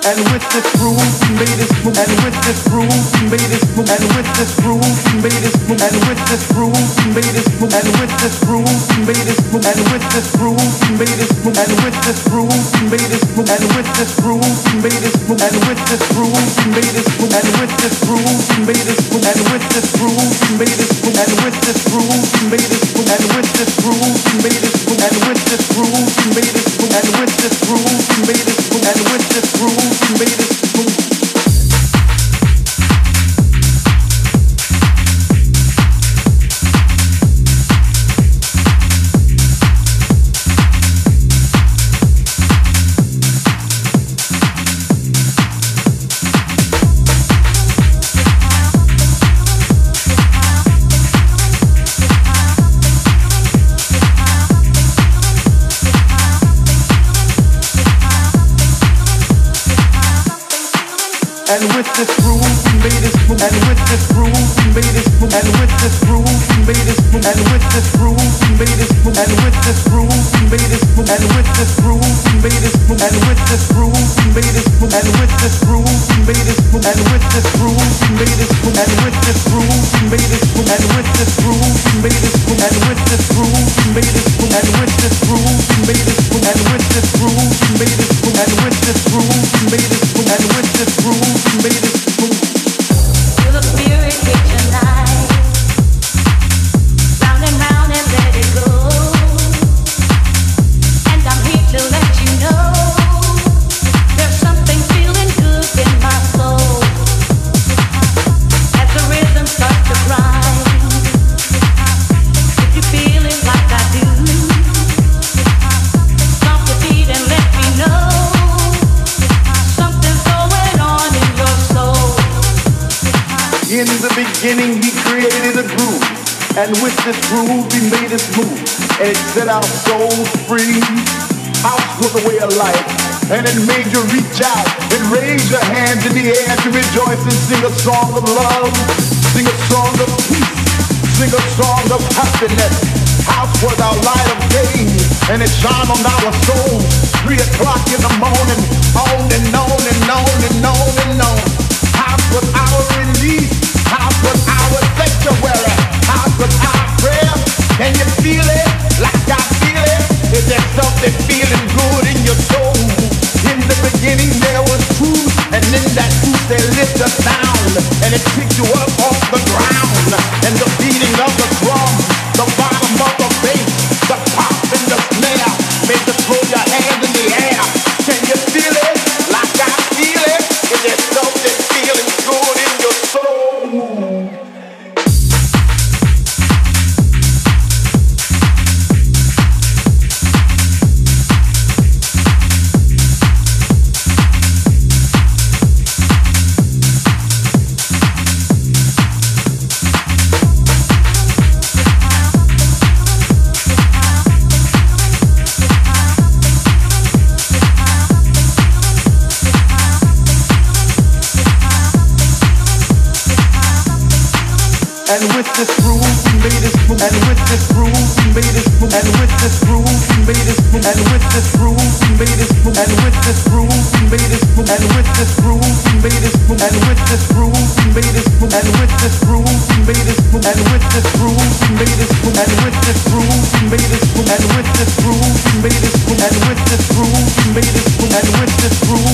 and with this groove we made us move, and with this groove we made us move, and with this groove we made us move, and with this groove we made us move, and with this groove we made us move, and with this groove we made us move, and with this groove we made us move, and with this groove we made us move, and with this groove we made us move, and with this groove we made us move, and with this groove we made us move, and with this groove we made us move, and with this groove we made us move, and with this groove we made us move, and with this groove we made us move, and with this groove we made us move. And with this groove we made us move, and with this groove we made us move, and with this groove we made us move, and with this groove we made us move, and with this groove we made us move, and with this groove we made us move, and with this groove we made us move, and with this groove we made us move, and with this groove we made us move, and with this groove we made us move, and with this groove we made us move, and with this groove we made us move, and with this groove we made us move, and with this groove we made us move, and with this groove we made us move, and with this groove we made us move. Feel the spirit hit tonight, round and round and let it go. And I'm here to let you know there's something feeling good in my soul. As the rhythm starts to grind, if you feel it like I do, stomp your feet and let me know something's going on in your soul. In the beginning he created a groove, and with this groove he made us move, and it set our souls free. House was a way of life, and it made you reach out and raise your hands in the air to rejoice and sing a song of love, sing a song of peace, sing a song of happiness. House was our light of day, and it shone on our souls. 3 o'clock in the morning, on and on and on and on and on. House was our release. House was our sanctuary. House was our prayer. Can you feel it like I feel it? Is there something feeling good in your soul? In the beginning there was truth, and in that truth they lift a sound, and it picked you up off the ground. And the beating of the drum, the bottom of the bass, the pop and the snare made you throw your hands in the air. Can you feel it like I feel it? Is there something feeling good in your soul? And with this groove we made us move, and with this groove we made us move, and with this groove we made us move, and with this groove we made us move, and with this groove we made us move, and with this groove we made us move, and with this groove we made us move, and with this groove we made us move, and with this groove we made us move, and with this groove we made us move, and with this groove we made us move, and with this groove we made us move, and with this groove